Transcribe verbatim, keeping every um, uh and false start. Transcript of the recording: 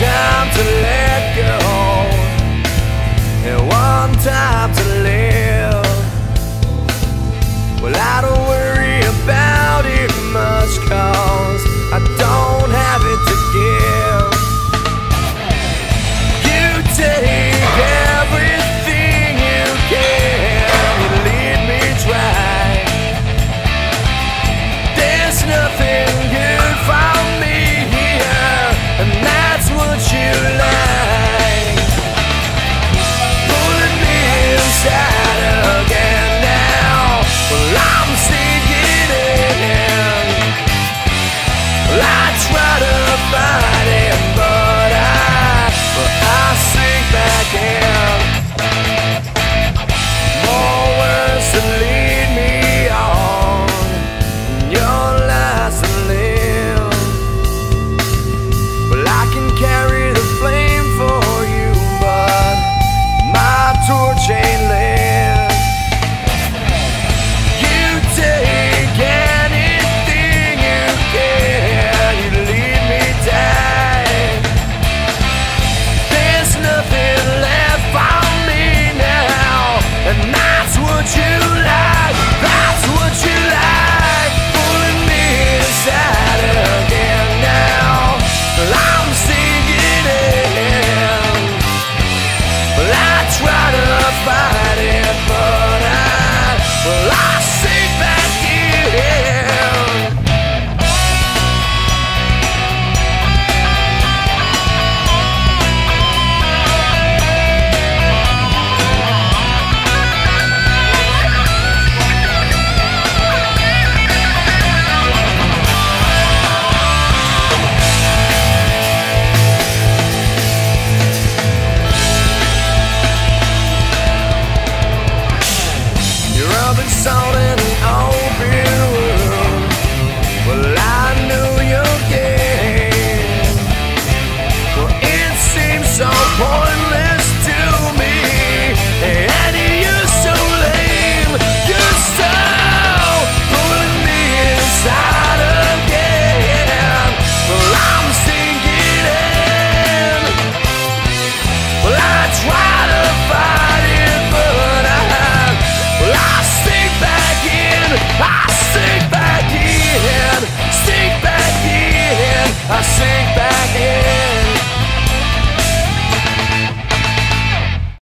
time to let go and one time to live. Well, I don't worry about it much, 'cause I don't have it to give. You take everything you can, you lead me dry. There's nothing good for me here, and that's what you like. Pulling me inside again now. Well, I'm sinking in. Well, I try to fight it, but I, but I sink back in. More words to lead me on, your lies to live. Well, I can carry the flame for you, but my torch ain't lit. You take anything you can, you leave me dying. There's nothing left for me now, and that's what you like, that's what you like. Pulling me inside again now. Well, I'm sinking in. Well, I try to fight it, but I, well, I sink back in. You're rubbing salt in an open wound. Well, I knew your game. Well, it seems so pointless to me, and you're so lame. You're so pulling me inside again. Well, I'm sinking in. Well, I try to fight it, but I, well, I sink back in. I sink back in. Sink back in. I sink back in.